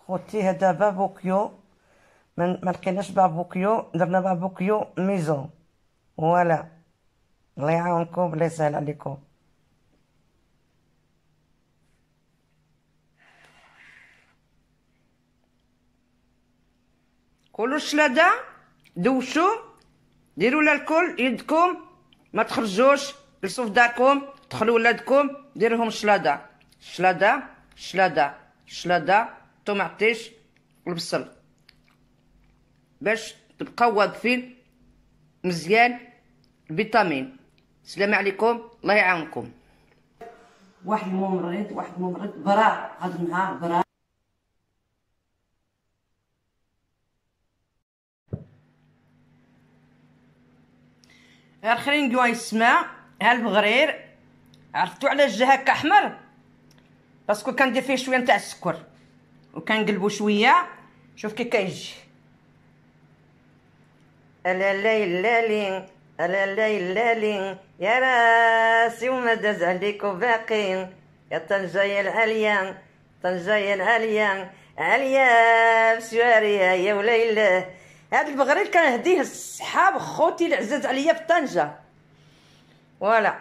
خوتي هذا بابوكيو، ما لقيناش بابوكيو، درنا بابوكيو ميزون. فوالا، الله يعاونكم، الله يسهل عليكم. كلوا الشلاده، دوشوا، ديروا لها الكل يدكم، ما تخرجوش، جلسوا في داركم، دخلوا ولادكم ديروا لهم الشلاده، الشلاده الشلاده الشلاده، طوماطيش والبصل باش تبقاو واقفين مزيان. الفيتامين. السلام عليكم، الله يعاونكم. واحد ممرض برا هذا النهار برا. الخرينكو يسمع ها البغرير، عرفتو علاش جا هكا احمر؟ باسكو كندير فيه شويه نتاع السكر وكنقلبو شويه. شوف كي كيجي. الا ليلالين الا ليلالين يا راسي وما داز عليكو باقين، يا طنجة العالية طنجة العالية عالية بسوارية يا وليلة. هاد البغرير كنهديه الصحاب خوتي العزاز عليا في طنجة. فوالا،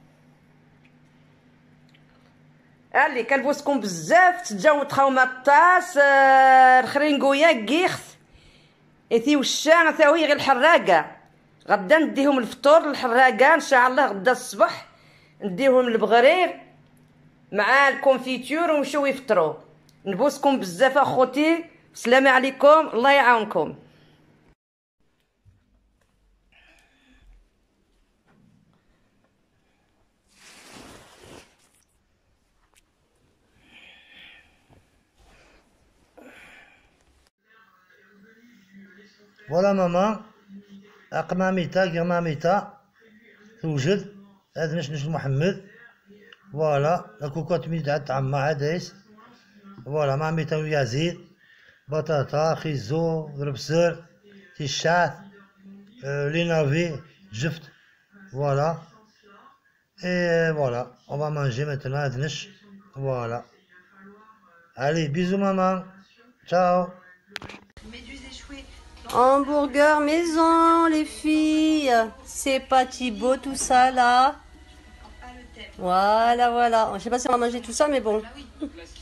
اللي كنبوسكم بزاف، تجاو تخاو الطاس. الخرينكويا كيخت اثي وشان ثاوي غير الحراقه. غدا نديهم الفطور للحراقه ان شاء الله. غدا الصبح نديهم البغرير مع الكونفيتور ونمشيو يفطروا. نبوسكم بزاف اخوتي، السلام عليكم، الله يعاونكم. فوالا ماما، قماميتا قماميتا توجد. هذا نشنش محمد. فوالا الكوكوط ميت عاد عما عدايس. فوالا ماميتا ويزيد، بطاطا خيزو دربسر تيشات لينافي جفت. فوالا et voilà, on va manger maintenant à Dnish. Voilà. Allez, bisous maman. Ciao. Hamburger maison, les filles. C'est pas Thibaut, tout ça là. Voilà, voilà. Je sais pas si on va manger tout ça, mais bon.